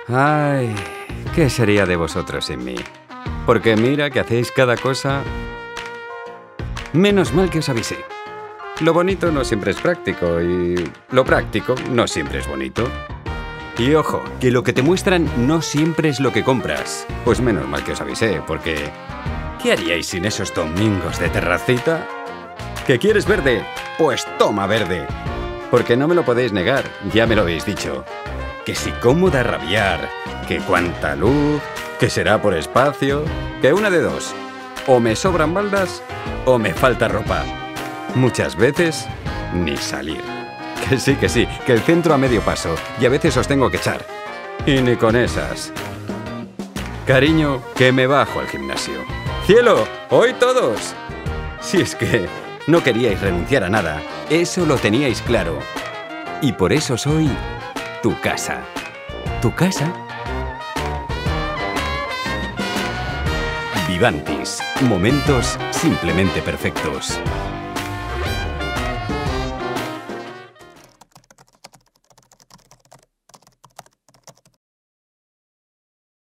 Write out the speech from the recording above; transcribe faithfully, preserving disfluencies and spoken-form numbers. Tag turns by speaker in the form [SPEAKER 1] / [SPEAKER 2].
[SPEAKER 1] Ay, ¿qué sería de vosotros sin mí? Porque mira que hacéis cada cosa... Menos mal que os avisé. Lo bonito no siempre es práctico y lo práctico no siempre es bonito. Y ojo, que lo que te muestran no siempre es lo que compras. Pues menos mal que os avisé, porque... ¿Qué haríais sin esos domingos de terracita? ¿Que quieres verde? Pues toma verde. Porque no me lo podéis negar, ya me lo habéis dicho. Que si cómo da rabiar, que cuánta luz, que será por espacio, que una de dos. O me sobran baldas o me falta ropa. Muchas veces, ni salir. Que sí, que sí, que el centro a medio paso y a veces os tengo que echar. Y ni con esas. Cariño, que me bajo al gimnasio. ¡Cielo! ¡Hoy todos! Si es que no queríais renunciar a nada, eso lo teníais claro. Y por eso soy tu casa. ¿Tu casa? Vivantis. Momentos simplemente perfectos.